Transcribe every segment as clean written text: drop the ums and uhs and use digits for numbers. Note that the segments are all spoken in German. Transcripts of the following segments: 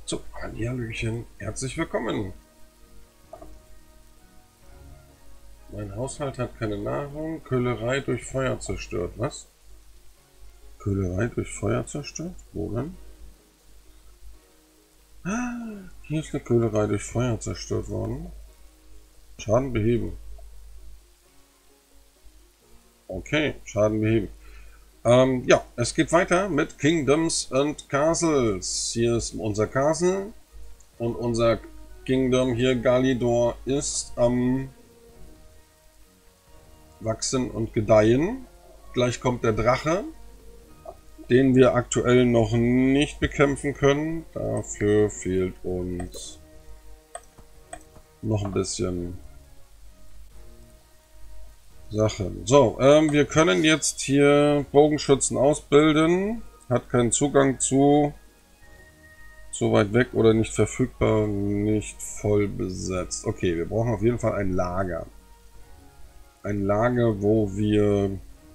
So, Hallihallöchen, herzlich willkommen. Mein Haushalt hat keine Nahrung. Köhlerei durch Feuer zerstört. Was? Köhlerei durch Feuer zerstört? Wo denn? Ah, hier ist eine Köhlerei durch Feuer zerstört worden. Schaden beheben. Okay, Schaden beheben. Ja, es geht weiter mit Kingdoms and Castles. Hier ist unser Castle und unser Kingdom hier, Galidor, ist am Wachsen und Gedeihen. Gleich kommt der Drache, den wir aktuell noch nicht bekämpfen können. Dafür fehlt uns noch ein bisschen Sachen. So, wir können jetzt hier Bogenschützen ausbilden. Hat keinen Zugang zu weit weg oder nicht verfügbar, nicht voll besetzt. Okay, wir brauchen auf jeden Fall ein Lager. Ein Lager, wo wir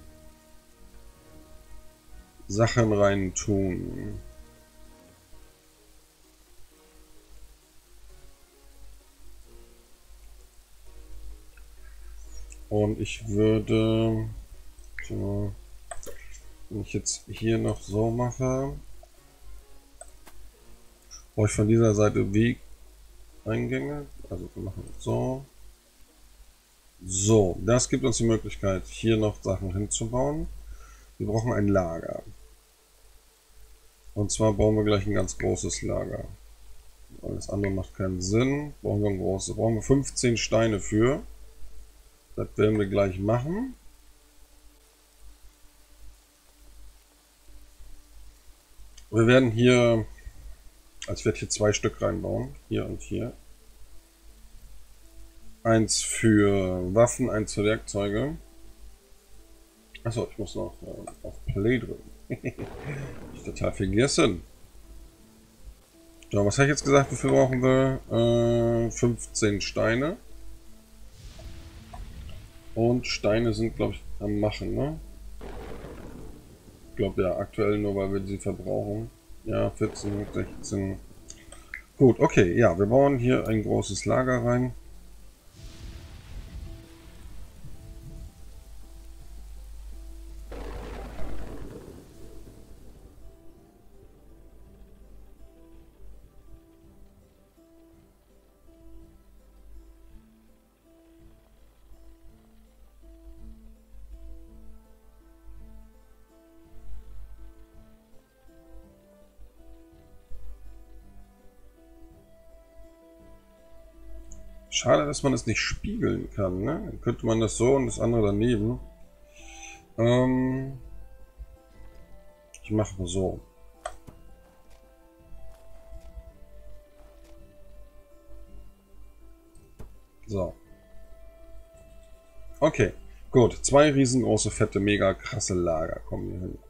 Sachen rein tun. Und ich würde, so, wenn ich jetzt hier noch so mache, brauche ich von dieser Seite Weg-Eingänge. Also wir machen es so. So, das gibt uns die Möglichkeit, hier noch Sachen hinzubauen. Wir brauchen ein Lager. Und zwar bauen wir gleich ein ganz großes Lager. Alles andere macht keinen Sinn. Brauchen wir ein großes. Brauchen wir 15 Steine für. Das werden wir gleich machen. Wir werden hier, also ich werde hier 2 Stück reinbauen. Hier und hier. Eins für Waffen, eins für Werkzeuge. Achso, ich muss noch auf Play drücken. Ich total vergessen. So, was habe ich jetzt gesagt? Wie viel brauchen wir? 15 Steine. Und Steine sind, glaube ich, am Machen, ne? Ich glaube ja, aktuell nur, weil wir sie verbrauchen. Ja, 14, 16. Gut, okay, ja, wir bauen hier ein großes Lager rein. Schade, dass man das nicht spiegeln kann, ne? Dann könnte man das so und das andere daneben. Ich mache mal so. So. Okay, gut. 2 riesengroße, fette, mega krasse Lager kommen hier hin.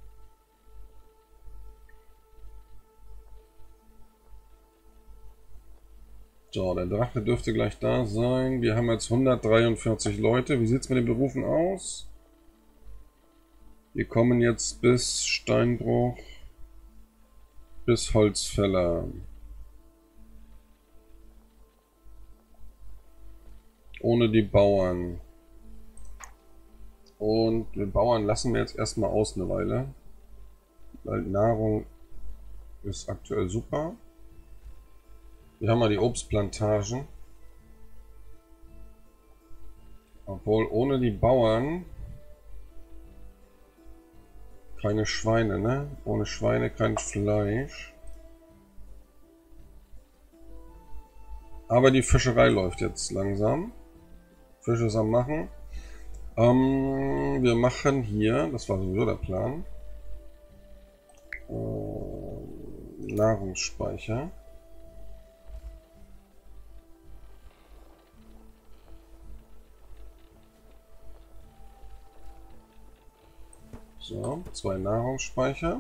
So, der Drache dürfte gleich da sein. Wir haben jetzt 143 Leute. Wie sieht es mit den Berufen aus? Wir kommen jetzt bis Steinbruch, bis Holzfäller. Ohne die Bauern. Und die Bauern lassen wir jetzt erstmal aus eine Weile. Weil Nahrung ist aktuell super. Wir haben mal die Obstplantagen. Obwohl ohne die Bauern keine Schweine, ne? Ohne Schweine kein Fleisch. Aber die Fischerei läuft jetzt langsam. Fische ist am Machen. Wir machen hier, das war sowieso der Plan, Nahrungsspeicher. So, 2 Nahrungsspeicher.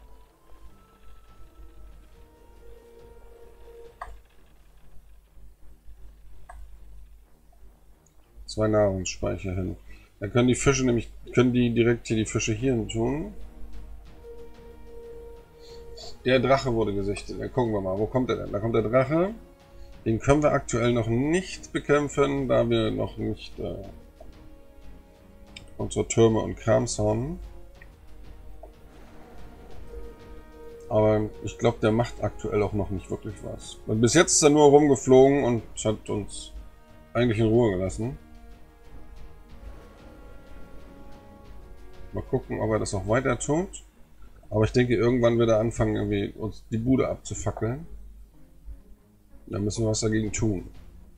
Zwei Nahrungsspeicher hin. Dann können die Fische direkt hier die Fische hier hin tun. Der Drache wurde gesichtet. Dann gucken wir mal, wo kommt er denn? Da kommt der Drache. Den können wir aktuell noch nicht bekämpfen, da wir noch nicht unsere Türme und Krams haben. Aber ich glaube, der macht aktuell auch noch nicht wirklich was. Und bis jetzt ist er nur rumgeflogen und hat uns eigentlich in Ruhe gelassen. Mal gucken, ob er das auch weiter tut. Aber ich denke, irgendwann wird er anfangen, irgendwie uns die Bude abzufackeln. Da müssen wir was dagegen tun.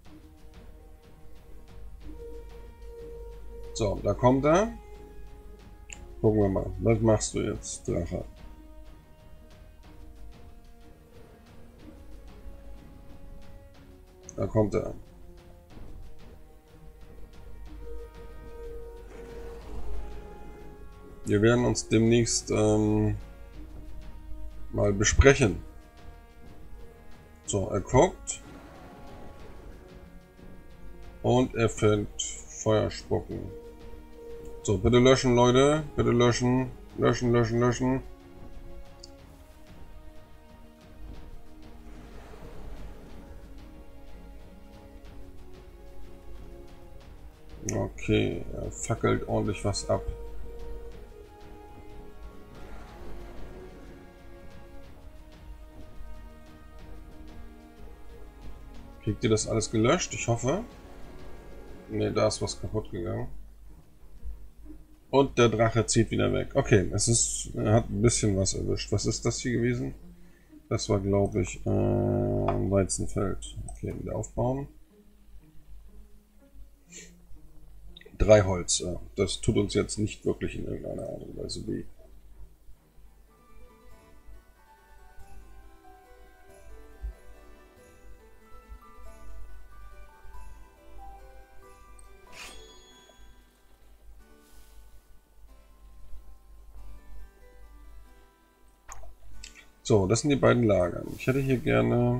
So, da kommt er. Gucken wir mal. Was machst du jetzt, Drache? Da kommt er. Wir werden uns demnächst mal besprechen. So, er guckt. Und er fängt Feuer spucken. So, bitte löschen, Leute. Bitte löschen. Löschen, löschen, löschen. Okay, er fackelt ordentlich was ab. Kriegt ihr das alles gelöscht? Ich hoffe. Ne, da ist was kaputt gegangen. Und der Drache zieht wieder weg. Okay, er hat ein bisschen was erwischt. Was ist das hier gewesen? Das war, glaube ich, ein Weizenfeld. Okay, wieder aufbauen. 3 Holz. Das tut uns jetzt nicht wirklich in irgendeiner Art und Weise weh. So, das sind die beiden Lager. Ich hätte hier gerne...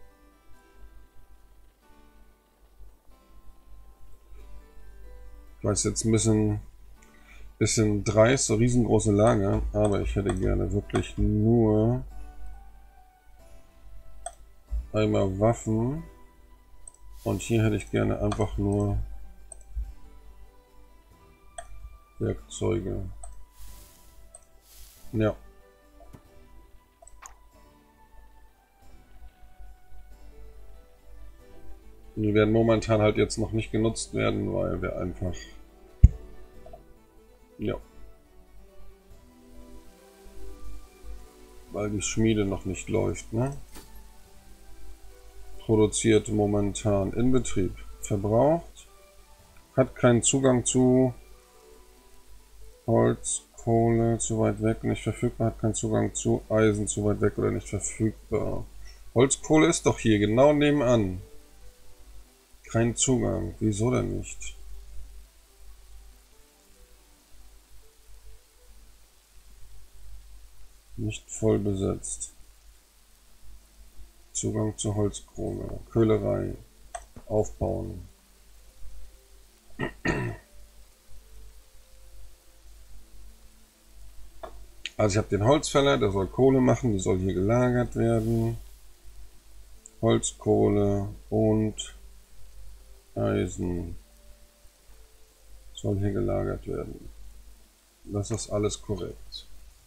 Ich weiß jetzt ein bisschen dreist, so riesengroße Lager, aber ich hätte gerne wirklich nur einmal Waffen und hier hätte ich gerne einfach nur Werkzeuge. Ja. Die werden momentan halt jetzt noch nicht genutzt werden, weil wir einfach... Ja. Weil die Schmiede noch nicht läuft, ne? Produziert momentan in Betrieb. Verbraucht. Hat keinen Zugang zu Holz, Kohle zu weit weg, nicht verfügbar. Hat keinen Zugang zu Eisen zu weit weg oder nicht verfügbar. Holzkohle ist doch hier genau nebenan. Kein Zugang. Wieso denn nicht? Nicht voll besetzt. Zugang zur Holzkrone. Köhlerei. Aufbauen. Also ich habe den Holzfäller, der soll Kohle machen, die soll hier gelagert werden. Holzkohle und Eisen soll hier gelagert werden. Das ist alles korrekt.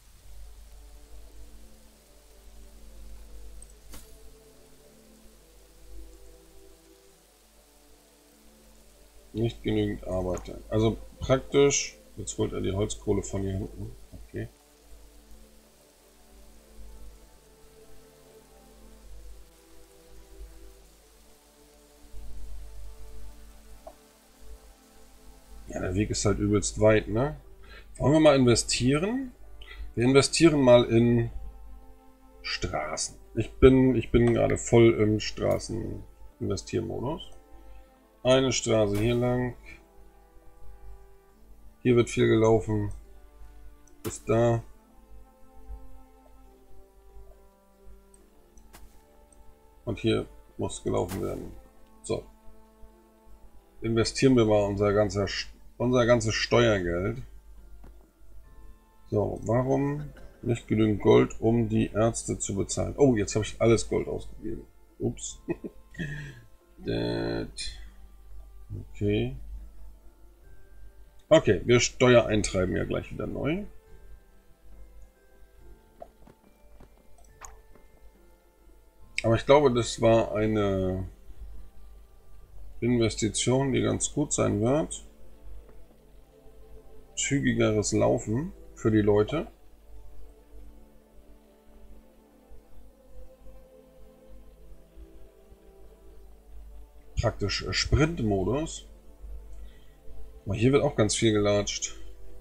Nicht genügend Arbeiter. Also praktisch, jetzt holt er die Holzkohle von hier hinten. Okay. Ja, der Weg ist halt übelst weit, ne? Wollen wir mal investieren? Wir investieren mal in Straßen. Ich bin gerade voll im Straßen-Investiermodus. Eine Straße hier lang. Hier wird viel gelaufen. Bis da. Und hier muss gelaufen werden. So. Investieren wir mal unser ganzes Steuergeld. So, warum Nicht genügend Gold, um die Ärzte zu bezahlen. Oh, jetzt habe ich alles Gold ausgegeben. Ups. Okay. Okay, wir Steuer eintreiben ja gleich wieder neu. Aber ich glaube, das war eine Investition, die ganz gut sein wird. Zügigeres Laufen für die Leute. Praktisch Sprintmodus. Aber hier wird auch ganz viel gelatscht.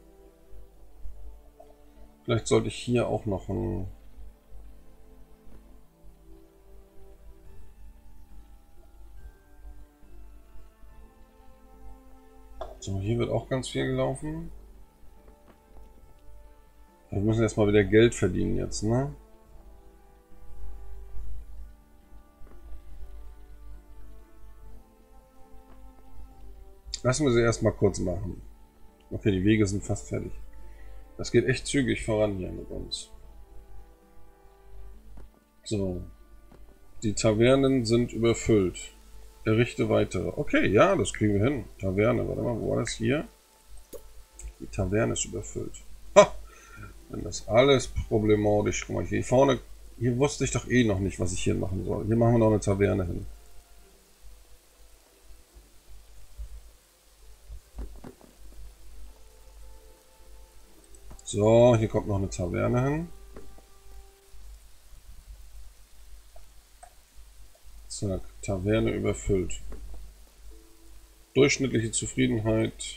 Vielleicht sollte ich hier auch noch ein... So, hier wird auch ganz viel gelaufen. Wir müssen erstmal wieder Geld verdienen jetzt, ne? Lassen wir sie erstmal kurz machen. Okay, die Wege sind fast fertig. Das geht echt zügig voran hier mit uns. So. Die Tavernen sind überfüllt. Errichte weitere. Okay, ja, das kriegen wir hin. Taverne, warte mal, wo war das hier? Die Taverne ist überfüllt. Ha! Wenn das alles problematisch. Guck mal, hier vorne, hier wusste ich doch eh noch nicht, was ich hier machen soll. Hier machen wir noch eine Taverne hin. So, hier kommt noch eine Taverne hin. Zack, Taverne überfüllt. Durchschnittliche Zufriedenheit.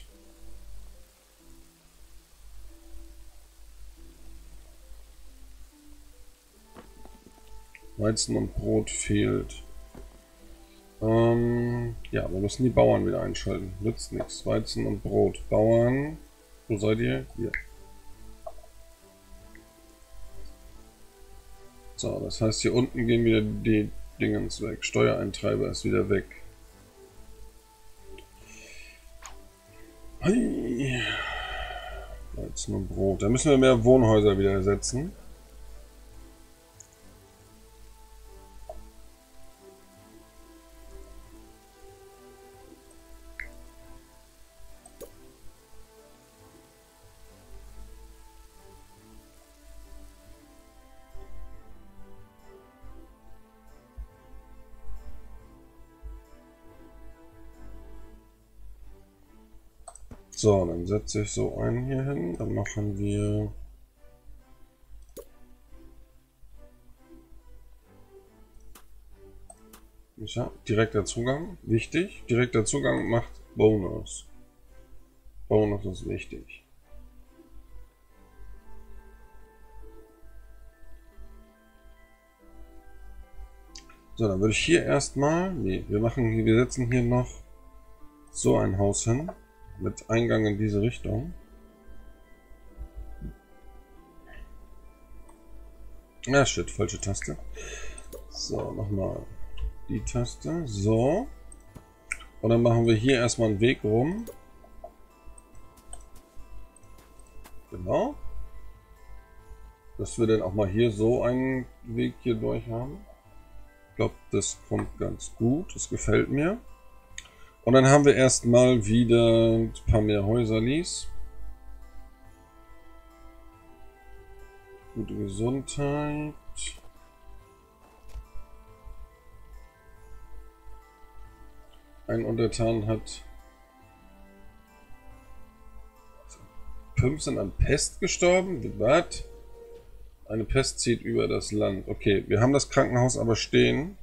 Weizen und Brot fehlt. Ja, wir müssen die Bauern wieder einschalten. Nützt nichts. Weizen und Brot. Bauern. Wo seid ihr? Hier. So, das heißt, hier unten gehen wieder die Dingens weg. Steuereintreiber ist wieder weg. Hey. Weizen und Brot. Da müssen wir mehr Wohnhäuser wieder ersetzen. So, dann setze ich so einen hier hin. Dann machen wir... Ja, direkter Zugang. Wichtig. Direkter Zugang macht Bonus. Bonus ist wichtig. So, dann würde ich hier erstmal... Nee, wir setzen hier noch so ein Haus hin. Mit Eingang in diese Richtung. Ah, shit, falsche Taste. So, nochmal die Taste. So. Und dann machen wir hier erstmal einen Weg rum. Genau. Dass wir dann auch mal hier so einen Weg hier durch haben. Ich glaube, das kommt ganz gut. Das gefällt mir. Und dann haben wir erstmal wieder ein paar mehr Häuserlis. Gute Gesundheit. Ein Untertan hat 5 sind an Pest gestorben. Was? Eine Pest zieht über das Land. Okay, wir haben das Krankenhaus aber stehen.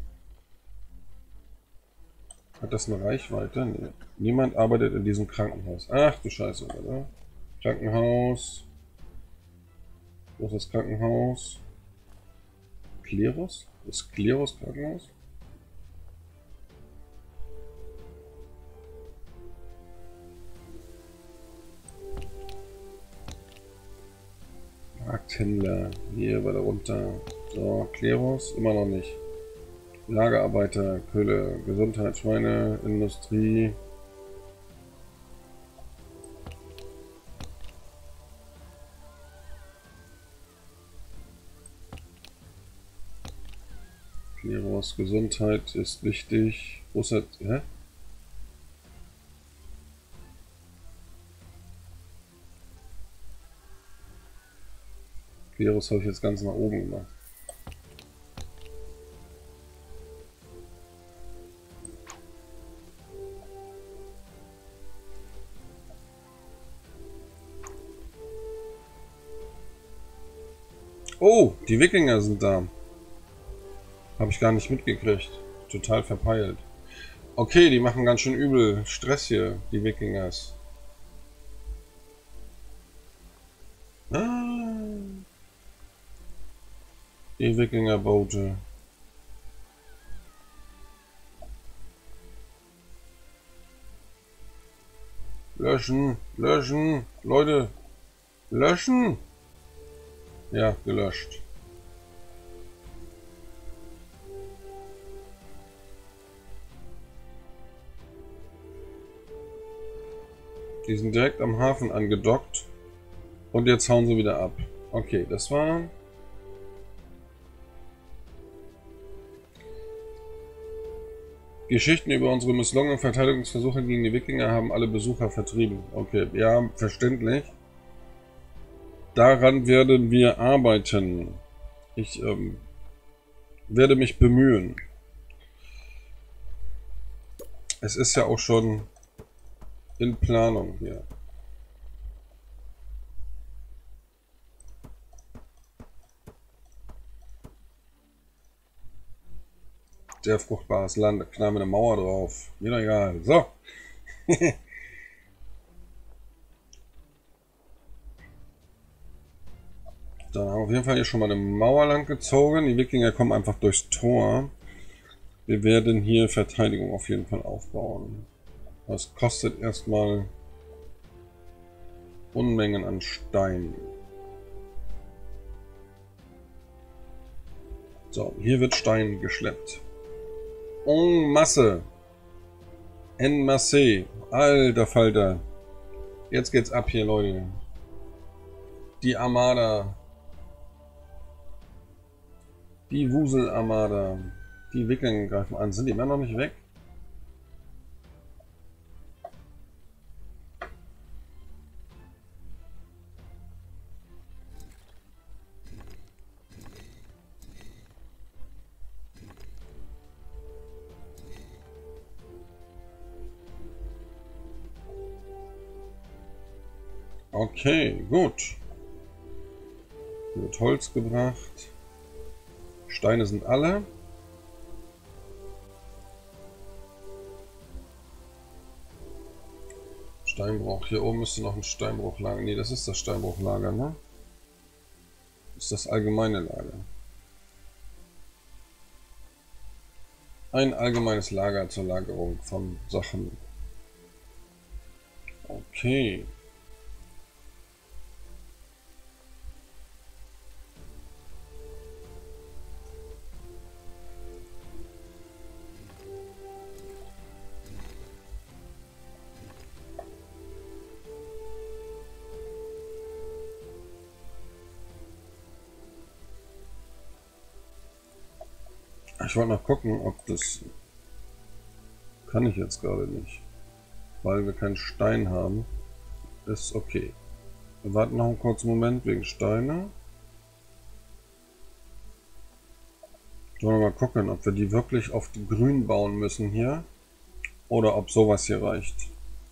Hat das eine Reichweite? Nee. Niemand arbeitet in diesem Krankenhaus. Ach du Scheiße, oder? Krankenhaus. Wo ist das Krankenhaus? Klerus? Das Klerus Krankenhaus? Markthändler. Hier weiter runter. So, Klerus. Immer noch nicht. Lagerarbeiter, Köhle, Gesundheit, Schweine, Industrie. Leros Gesundheit ist wichtig. Wo ist er? Hä? Leros habe ich jetzt ganz nach oben gemacht. Oh, die Wikinger sind da. Habe ich gar nicht mitgekriegt. Total verpeilt. Okay, die machen ganz schön übel Stress hier, die Wikingers. Ah, die Wikingerboote. Löschen, löschen, Leute, löschen. Ja, gelöscht. Die sind direkt am Hafen angedockt. Und jetzt hauen sie wieder ab. Okay, das war... Geschichten über unsere misslungenen Verteidigungsversuche gegen die Wikinger haben alle Besucher vertrieben. Okay, ja, verständlich. Daran werden wir arbeiten. Ich werde mich bemühen. Es ist ja auch schon in Planung hier. Sehr fruchtbares Land, da knallen wir eine Mauer drauf. Mir doch egal. So. Dann haben wir auf jeden Fall hier schon mal eine Mauer lang gezogen. Die Wikinger kommen einfach durchs Tor. Wir werden hier Verteidigung auf jeden Fall aufbauen. Das kostet erstmal Unmengen an Stein. So, hier wird Stein geschleppt. En masse. En masse. Alter Falter. Jetzt geht's ab hier, Leute. Die Armada. Die Wusel-Armada. Die Wikinger greifen an. Sind die immer noch nicht weg? Okay, gut. Hier wird Holz gebracht. Steine sind alle. Steinbruch. Hier oben müsste noch ein Steinbruchlager. Ne, das ist das Steinbruchlager, ne? Das ist das allgemeine Lager. Ein allgemeines Lager zur Lagerung von Sachen. Okay. Ich wollte noch gucken, ob das... Kann ich jetzt gerade nicht. Weil wir keinen Stein haben. Ist okay. Wir warten noch einen kurzen Moment wegen Steine. Sollen wir mal gucken, ob wir die wirklich auf die grün bauen müssen hier. Oder ob sowas hier reicht.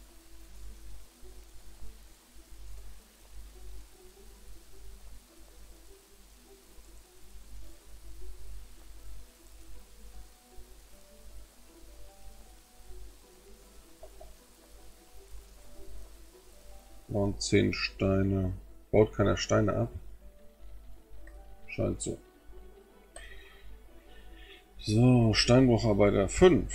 Und 10 Steine. Baut keiner Steine ab? Scheint so. So, Steinbrucharbeiter 5.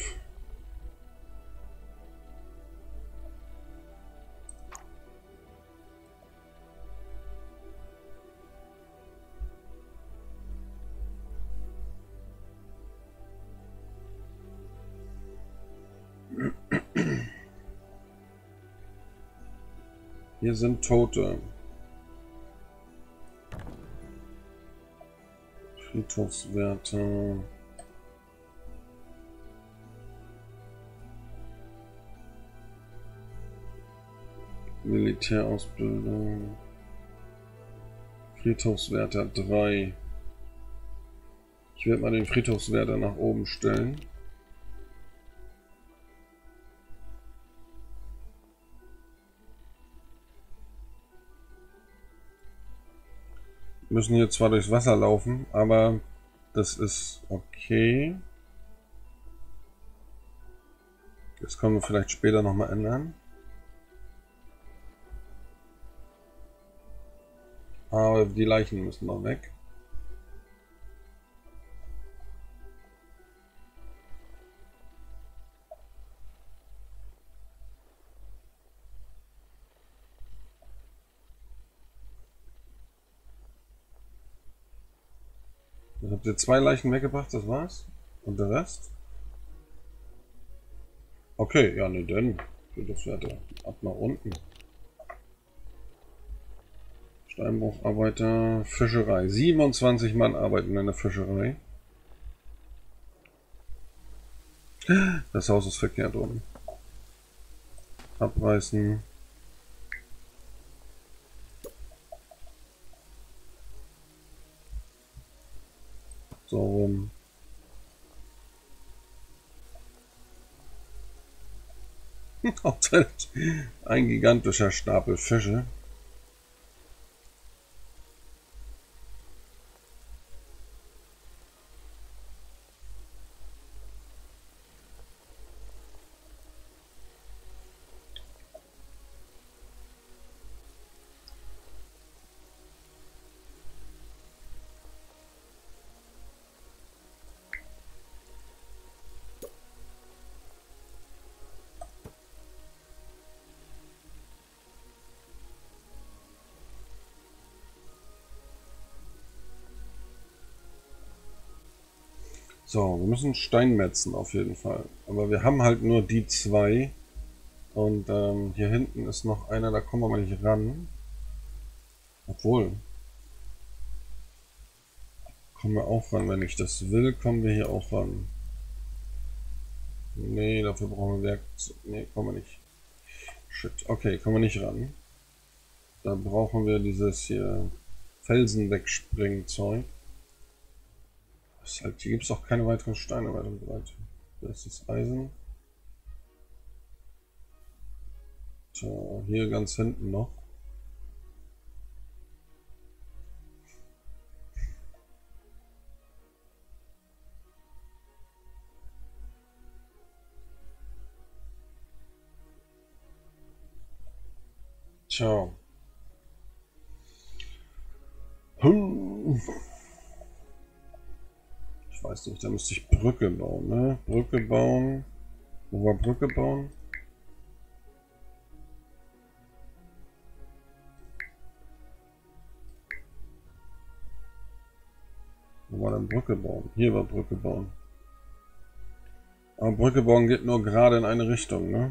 Hier sind Tote. Friedhofswärter. Militärausbildung. Friedhofswärter 3. Ich werde mal den Friedhofswärter nach oben stellen. Wir müssen hier zwar durchs Wasser laufen, aber das ist okay. Das können wir vielleicht später nochmal ändern. Aber die Leichen müssen noch weg. Dann habt ihr 2 Leichen weggebracht, das war's. Und der Rest? Okay, ja, ne, dann. Das Werte ab nach unten. Steinbrucharbeiter, Fischerei. 27 Mann arbeiten in der Fischerei. Das Haus ist verkehrt rum. Abreißen. So rum. Ein gigantischer Stapel Fische. So, wir müssen Steinmetzen auf jeden Fall. Aber wir haben halt nur die 2. Und hier hinten ist noch einer, da kommen wir mal nicht ran. Obwohl. Kommen wir auch ran, wenn ich das will, kommen wir hier auch ran. Nee, dafür brauchen wir Werkzeug. Nee, kommen wir nicht. Shit, okay, kommen wir nicht ran. Da brauchen wir dieses hier Felsen wegspringen Zeug. Halt, hier gibt es auch keine weiteren Steine weiter und so weiter. Das ist Eisen. So, hier ganz hinten noch. Tja. Ich weiß nicht, da müsste ich Brücke bauen, ne? Brücke bauen. Wo war Brücke bauen? Wo war denn Brücke bauen? Hier war Brücke bauen. Aber Brücke bauen geht nur gerade in eine Richtung, ne?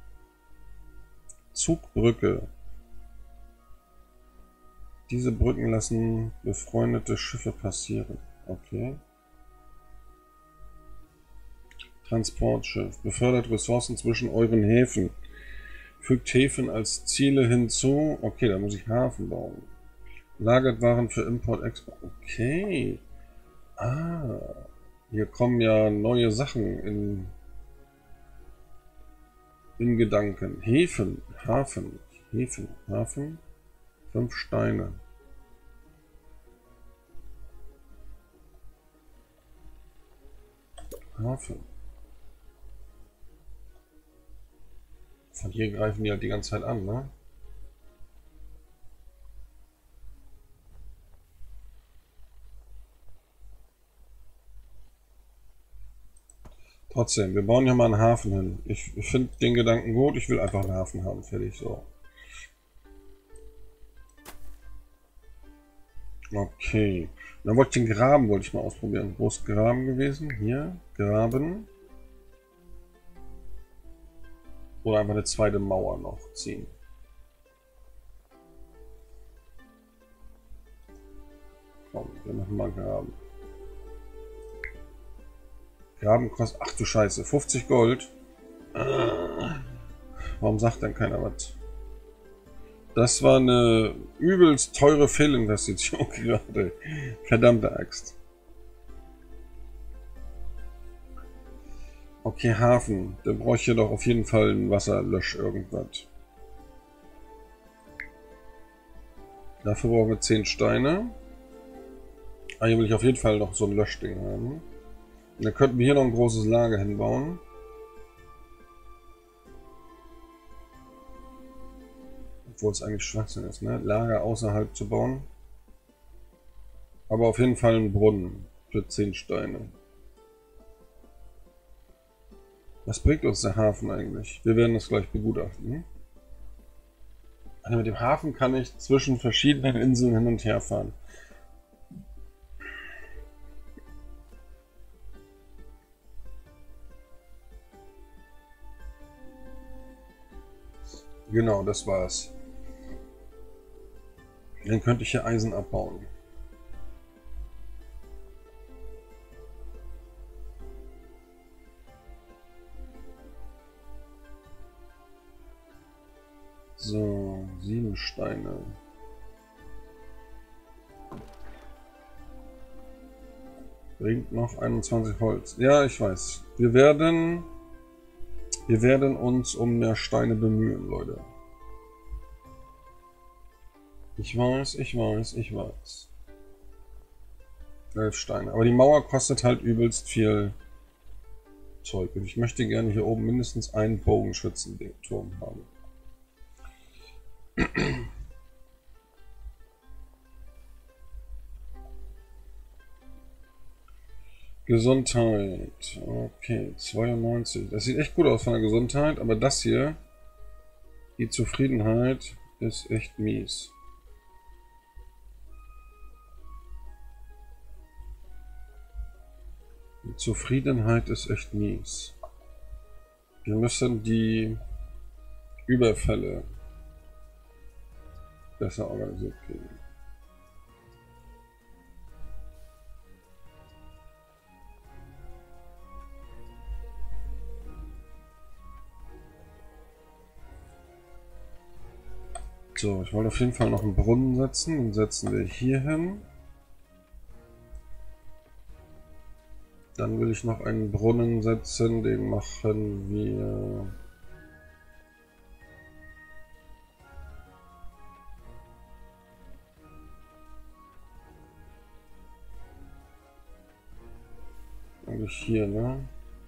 Zugbrücke. Diese Brücken lassen befreundete Schiffe passieren. Okay. Transportschiff. Befördert Ressourcen zwischen euren Häfen. Fügt Häfen als Ziele hinzu. Okay, da muss ich Hafen bauen. Lagert Waren für Import, Export. Okay. Ah. Hier kommen ja neue Sachen in Gedanken. Häfen. Hafen. Häfen. Hafen. 5 Steine. Hafen. Von hier greifen die halt die ganze Zeit an, ne? Trotzdem, wir bauen hier mal einen Hafen hin. Ich finde den Gedanken gut, ich will einfach einen Hafen haben, fertig, so. Okay. Dann wollte ich den Graben mal ausprobieren. Wo ist Graben gewesen? Hier, Graben. Oder einfach eine zweite Mauer noch ziehen. Komm, wir machen mal Graben. Graben kostet... Ach du Scheiße, 50 Gold. Warum sagt denn keiner was? Das war eine übelst teure Fehlinvestition gerade. Verdammte Axt. Okay, Hafen. Da brauche ich hier doch auf jeden Fall ein Wasserlösch irgendwas. Dafür brauchen wir 10 Steine. Ah, hier will ich auf jeden Fall noch so ein Löschding haben. Und dann könnten wir hier noch ein großes Lager hinbauen. Obwohl es eigentlich Schwachsinn ist, ne? Lager außerhalb zu bauen. Aber auf jeden Fall ein Brunnen für 10 Steine. Was bringt uns der Hafen eigentlich? Wir werden das gleich begutachten. Also mit dem Hafen kann ich zwischen verschiedenen Inseln hin und her fahren. Genau, das war's. Dann könnte ich hier Eisen abbauen. So, 7 Steine. Bringt noch 21 Holz. Ja, ich weiß. Wir werden uns um mehr Steine bemühen, Leute. Ich weiß. 11 Steine. Aber die Mauer kostet halt übelst viel Zeug. Und ich möchte gerne hier oben mindestens einen Bogenschützenturm haben. Gesundheit. Okay, 92. Das sieht echt gut aus von der Gesundheit, aber das hier, die Zufriedenheit, ist echt mies. Die Zufriedenheit ist echt mies. Wir müssen die Überfälle besser organisiert kriegen. So, ich wollte auf jeden Fall noch einen Brunnen setzen. Den setzen wir hier hin. Dann will ich noch einen Brunnen setzen. Den machen wir... eigentlich hier, ne?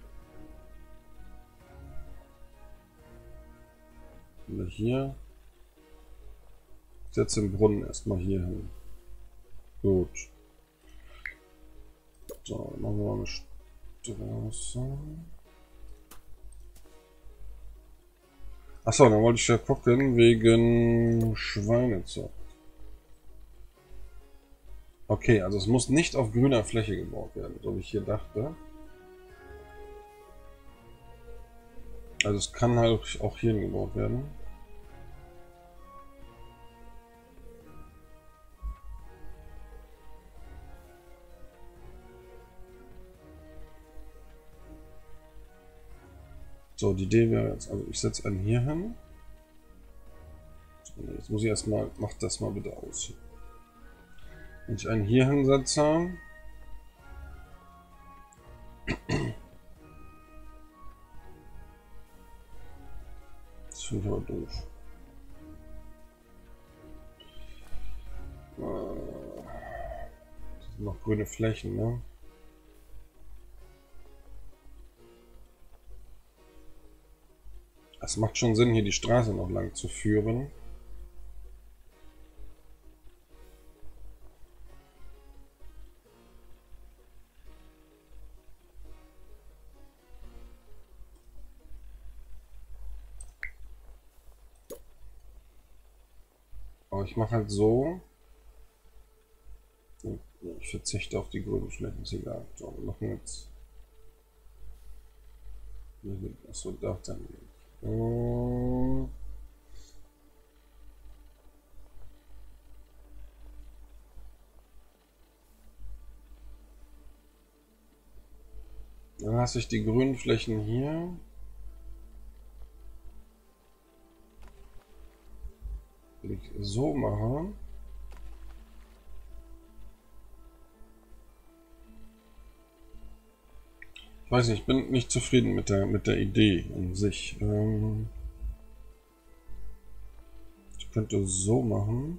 Oder hier. Ich setze den Brunnen erstmal hier hin. Gut. So, dann machen wir mal eine Straße. Achso, dann wollte ich ja gucken wegen Schweinezucht. Okay, also es muss nicht auf grüner Fläche gebaut werden, so wie ich hier dachte. Also es kann halt auch hier gebaut werden. So, die Idee wäre jetzt, also ich setze einen hier hin. So, jetzt muss ich erstmal, macht das mal bitte aus. Wenn ich einen hier hinsetze, das finde ich aber doof. Das sind noch grüne Flächen, ne? Es macht schon Sinn, hier die Straße noch lang zu führen. Aber ich mache halt so. Ich verzichte auf die grünen Flächen, ist egal. So, wir machen jetzt. Achso, darf dann nicht. Dann lasse ich die grünen Flächen hier. Will ich so mache. Ich weiß nicht, ich bin nicht zufrieden mit der Idee an sich. Ich könnte so machen.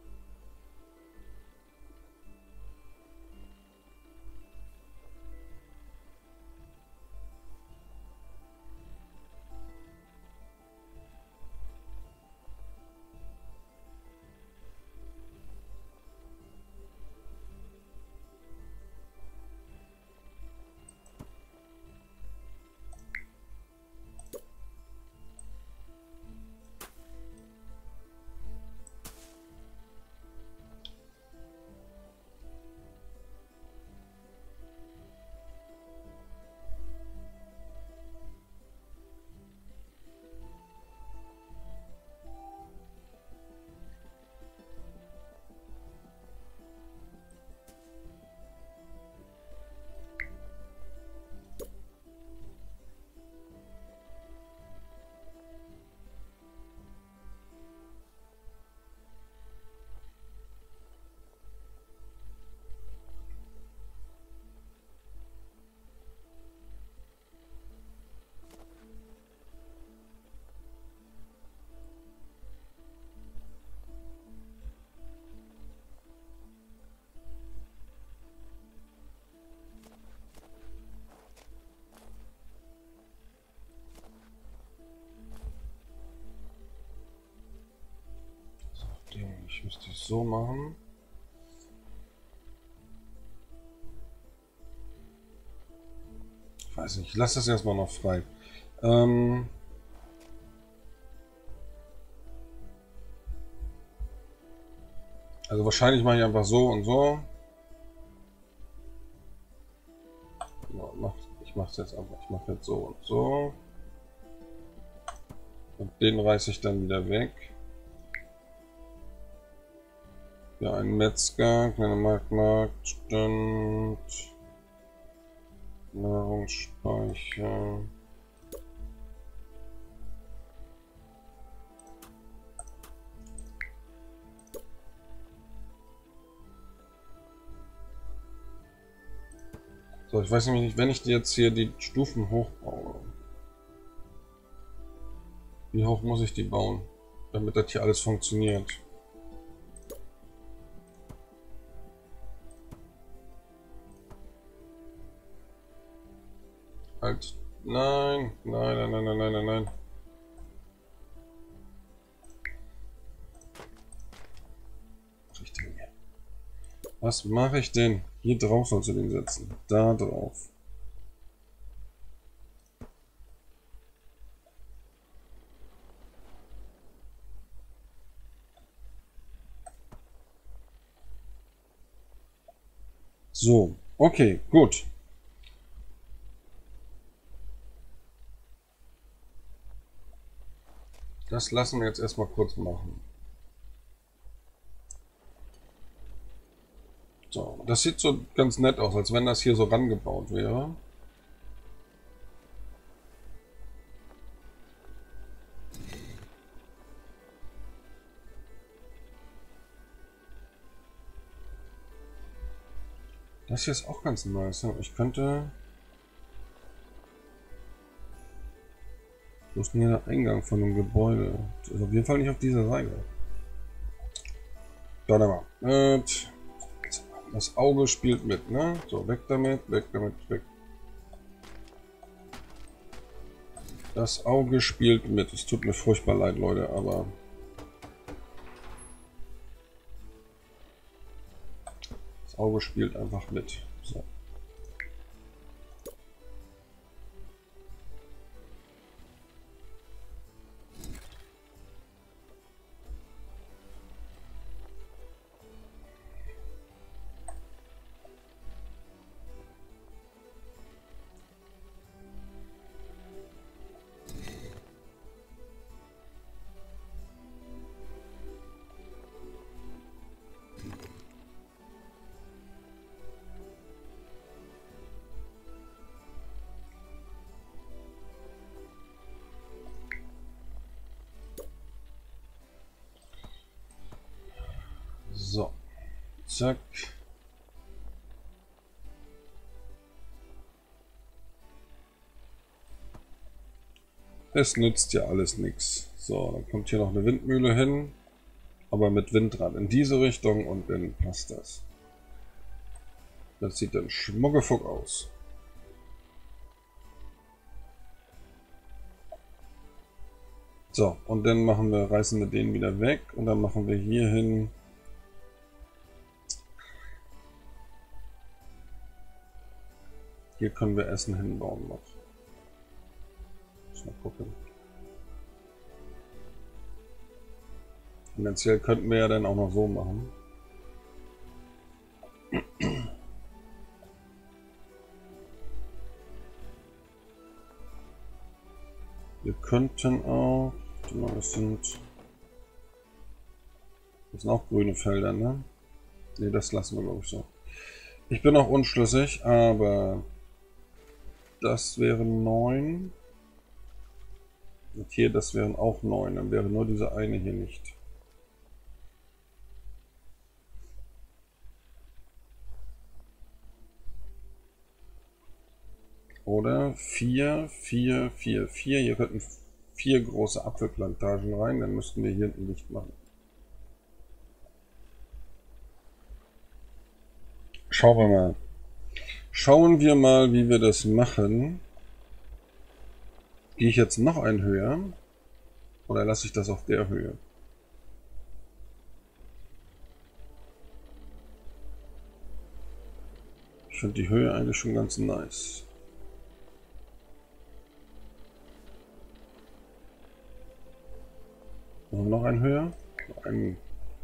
Ich müsste es so machen. Ich weiß nicht, ich lasse das erstmal noch frei. Also wahrscheinlich mache ich einfach so und so. Ich mache es jetzt einfach. Ich mache jetzt so und so. Und den reiße ich dann wieder weg. Ja, ein Metzger, kleiner Marktmarkt, Stand, Nahrungsspeicher. So, ich weiß nämlich nicht, wenn ich jetzt hier die Stufen hochbaue. Wie hoch muss ich die bauen, damit das hier alles funktioniert? Halt. Nein, nein, nein, nein, nein, nein, nein, nein. Was mache ich denn? Hier drauf sollst du den setzen. Da drauf. So, okay, gut. Das lassen wir jetzt erstmal kurz machen. So, das sieht so ganz nett aus, als wenn das hier so rangebaut wäre. Das hier ist auch ganz nice. Ich könnte... Wo ist denn hier der Eingang von dem Gebäude? Das ist auf jeden Fall nicht auf dieser Seite. Warte mal. Das Auge spielt mit, ne? So, weg damit, weg damit, weg. Das Auge spielt mit. Es tut mir furchtbar leid, Leute, aber... Das Auge spielt einfach mit. So. Zack. Es nützt ja alles nichts. So, dann kommt hier noch eine Windmühle hin. Aber mit Windrad in diese Richtung und dann passt das. Das sieht dann schmuckefuck aus. So, und dann reißen wir den wieder weg und dann machen wir hier hin. Hier können wir Essen hinbauen noch. Mal gucken. Tendenziell könnten wir ja dann auch noch so machen. Wir könnten auch, das sind auch grüne Felder, ne? Ne, das lassen wir glaube ich so. Ich bin auch unschlüssig, aber das wären 9. Und hier, das wären auch 9. Dann wäre nur diese eine hier nicht. Oder 4, 4, 4, 4. Hier könnten 4 große Apfelplantagen rein. Dann müssten wir hier hinten Licht machen. Schauen wir mal. Schauen wir mal, wie wir das machen. Gehe ich jetzt noch einen höher? Oder lasse ich das auf der Höhe? Ich finde die Höhe eigentlich schon ganz nice. Machen wir noch einen höher? Einen.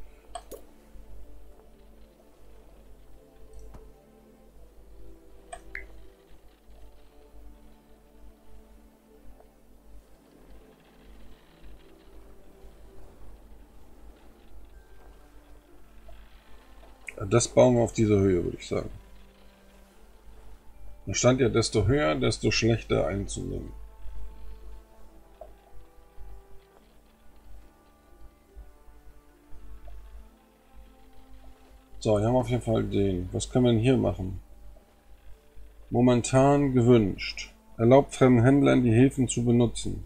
Das bauen wir auf diese Höhe, würde ich sagen. Da stand ja, desto höher, desto schlechter einzunehmen. So, hier haben wir auf jeden Fall den. Was können wir denn hier machen? Momentan gewünscht. Erlaubt fremden Händlern, die Häfen zu benutzen.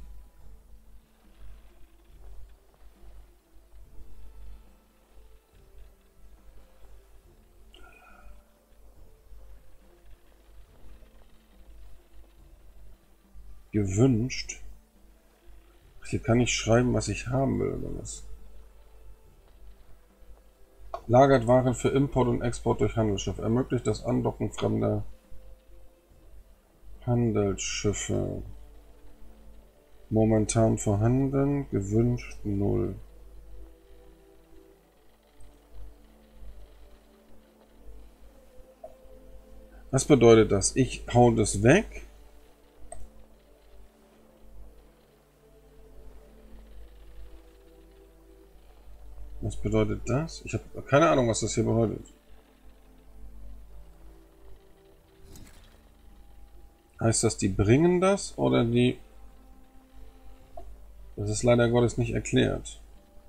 Gewünscht? Hier kann ich schreiben, was ich haben will, oder was? Lagert Waren für Import und Export durch Handelsschiff. Ermöglicht das Andocken fremder Handelsschiffe. Momentan vorhanden. Gewünscht 0. Was bedeutet das? Ich hau das weg. Was bedeutet das? Ich habe keine Ahnung, was das hier bedeutet. Heißt das, die bringen das oder die... Das ist leider Gottes nicht erklärt.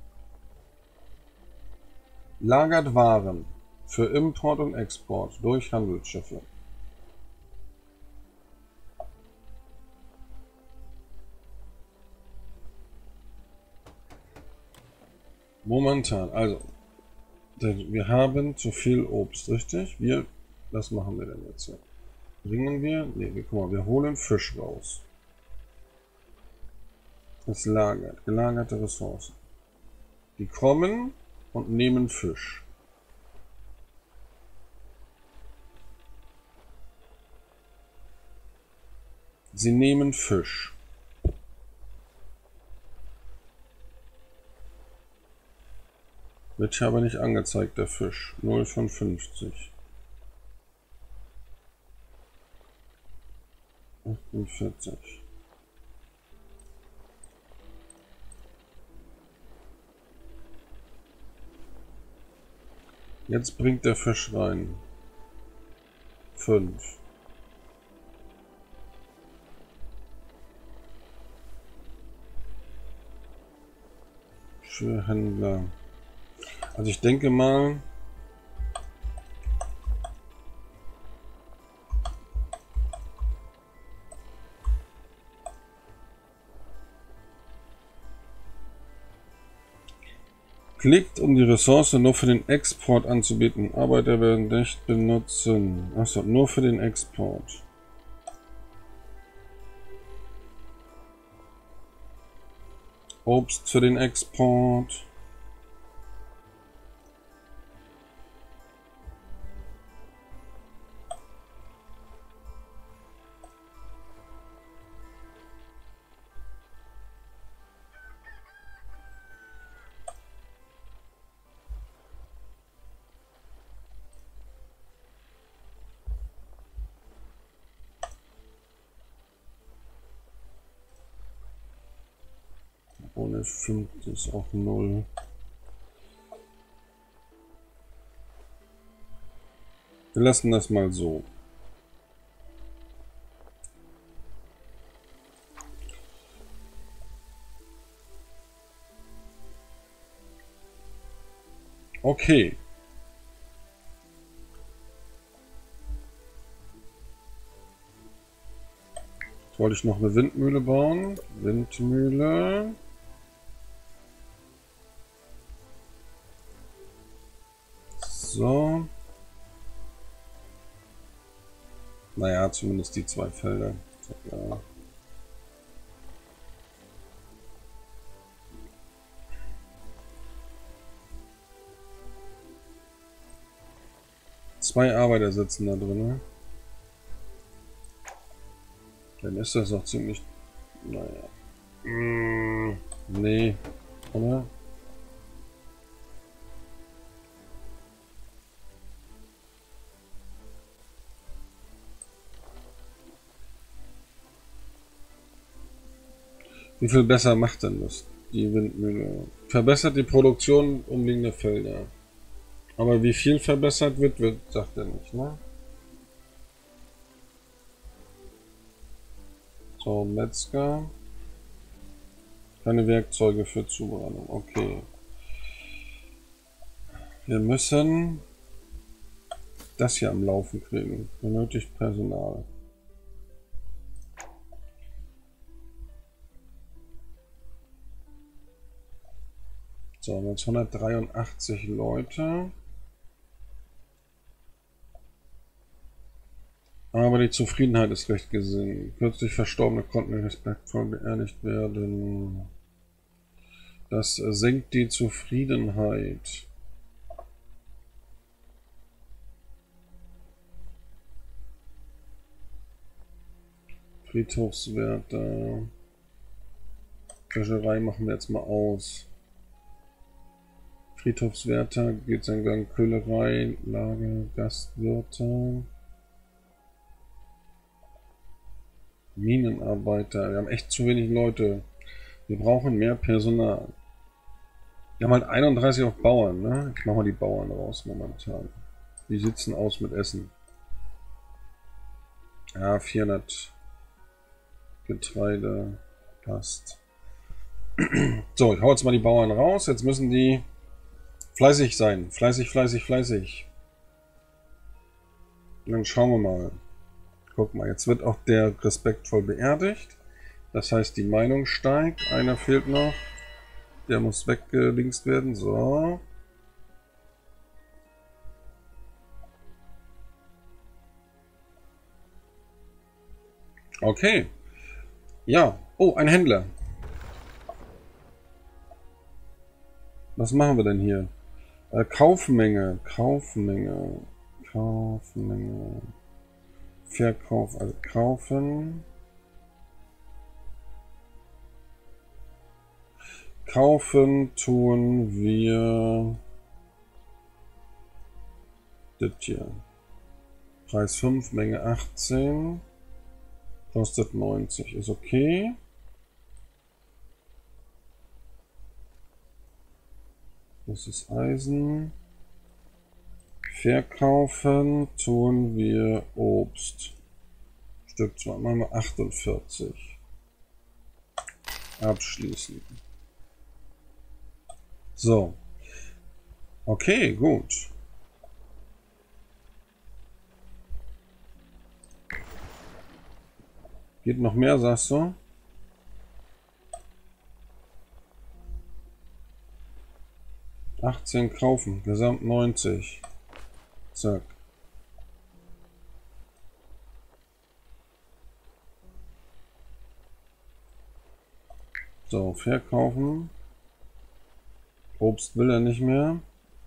Lagert Waren für Import und Export durch Handelsschiffe. Momentan, also, wir haben zu viel Obst, richtig? Was machen wir denn jetzt hier? Bringen wir? Ne, guck mal, wir holen Fisch raus. Das lagert, gelagerte Ressourcen. Die kommen und nehmen Fisch. Sie nehmen Fisch. Wird hier aber nicht angezeigt, der Fisch. 0 von 50. 48. Jetzt bringt der Fisch rein. 5. Für Händler. Also ich denke mal, Klickt, um die Ressource nur für den Export anzubieten. Arbeiter werden nicht benutzen. Achso, nur für den Export. Obst für den Export. Ohne 5 ist auch 0. Wir lassen das mal so. Okay. Jetzt wollte ich noch eine Windmühle bauen. Windmühle. So. Naja, zumindest die 2 Felder. Ja. Zwei Arbeiter sitzen da drin. Dann ist das auch ziemlich... Naja. Nee. Oder? Wie viel besser macht denn das, die Windmühle? Verbessert die Produktion umliegender Felder. Aber wie viel verbessert wird, sagt er nicht, ne? So, Metzger. Keine Werkzeuge für Zubereitung. Okay. Wir müssen das hier am Laufen kriegen. Benötigt Personal. So, jetzt 183 Leute. Aber die Zufriedenheit ist recht gering. Kürzlich Verstorbene konnten respektvoll beerdigt werden. Das senkt die Zufriedenheit. Friedhofswärter. Wäscherei machen wir jetzt mal aus. Friedhofswärter, Gehtsangang, Köhlerei, Lager, Gastwirte. Minenarbeiter. Wir haben echt zu wenig Leute. Wir brauchen mehr Personal. Wir haben halt 31 auf Bauern, ne? Ich mache mal die Bauern raus momentan. Die sitzen aus mit Essen. Ja, 400 Getreide. Passt. So, ich hau jetzt mal die Bauern raus. Jetzt müssen die fleißig sein. Fleißig, fleißig, fleißig. Und dann schauen wir mal. Guck mal, jetzt wird auch der respektvoll beerdigt. Das heißt, die Meinung steigt. Einer fehlt noch. Der muss weggelinkt werden. So. Okay. Ja. Oh, ein Händler. Was machen wir denn hier? Kaufmenge. Kaufmenge. Kaufmenge. Verkauf, also kaufen. Kaufen tun wir das hier. Preis 5, Menge 18. Kostet 90. Ist okay. Das ist Eisen. Verkaufen tun wir Obst. Stück 2 machen wir 48. Abschließen. So. Okay, gut. Geht noch mehr, sagst du? 18 kaufen, Gesamt 90. Zack. So, verkaufen. Obst will er nicht mehr.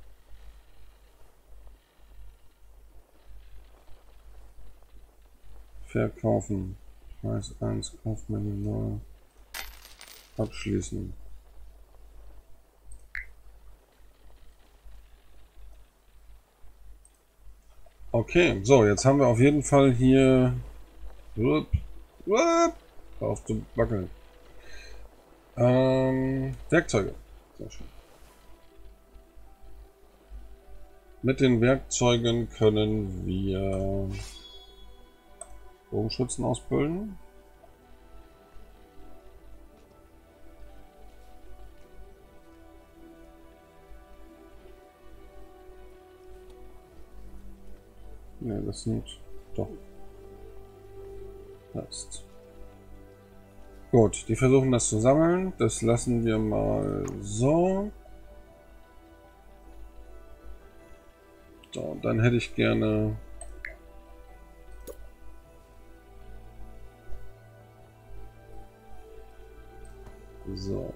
Verkaufen. Preis 1, Kaufmenge 0. Abschließen. Okay, so, jetzt haben wir auf jeden Fall hier auf zu wackeln. Werkzeuge. Sehr schön. Mit den Werkzeugen können wir Bogenschützen ausbilden. Ne, das sind doch. Passt. Gut, die versuchen das zu sammeln. Das lassen wir mal so. So, dann hätte ich gerne so.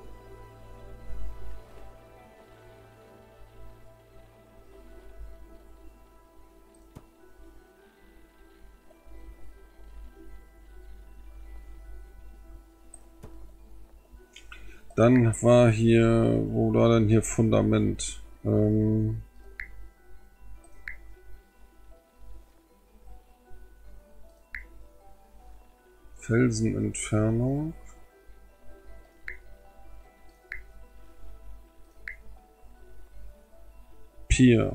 Dann war hier, wo war denn hier Fundament? Felsenentfernung. Pier.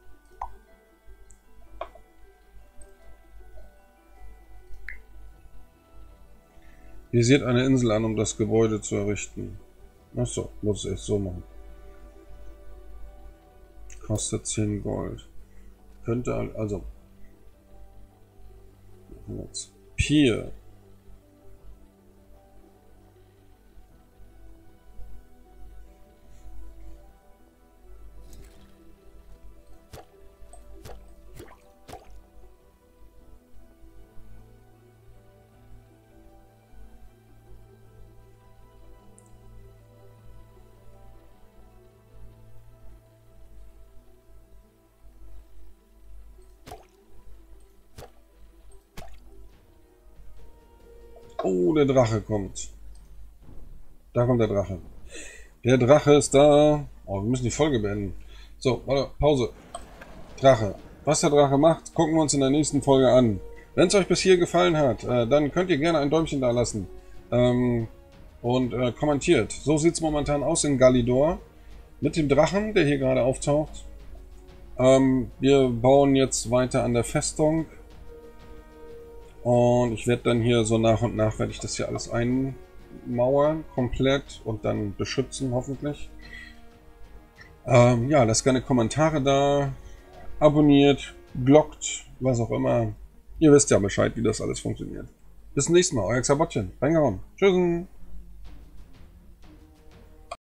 Visiert eine Insel an, um das Gebäude zu errichten. Achso, muss ich echt so machen. Kostet 10 Gold. Könnte also. Jetzt. Pier. Oh, der Drache kommt. Da kommt der Drache. Der Drache ist da. Oh, wir müssen die Folge beenden. So, warte, Pause. Drache. Was der Drache macht, gucken wir uns in der nächsten Folge an. Wenn es euch bis hier gefallen hat, dann könnt ihr gerne ein Däumchen da lassen. Und kommentiert. So sieht es momentan aus in Galidor. Mit dem Drachen, der hier gerade auftaucht. Wir bauen jetzt weiter an der Festung. Und ich werde dann hier so nach und nach, werde ich das hier alles einmauern, komplett und dann beschützen hoffentlich. Ja, lasst gerne Kommentare da, abonniert, bloggt, was auch immer. Ihr wisst ja Bescheid, wie das alles funktioniert. Bis zum nächsten Mal, euer Xabottchen. Reingehauen. Tschüss.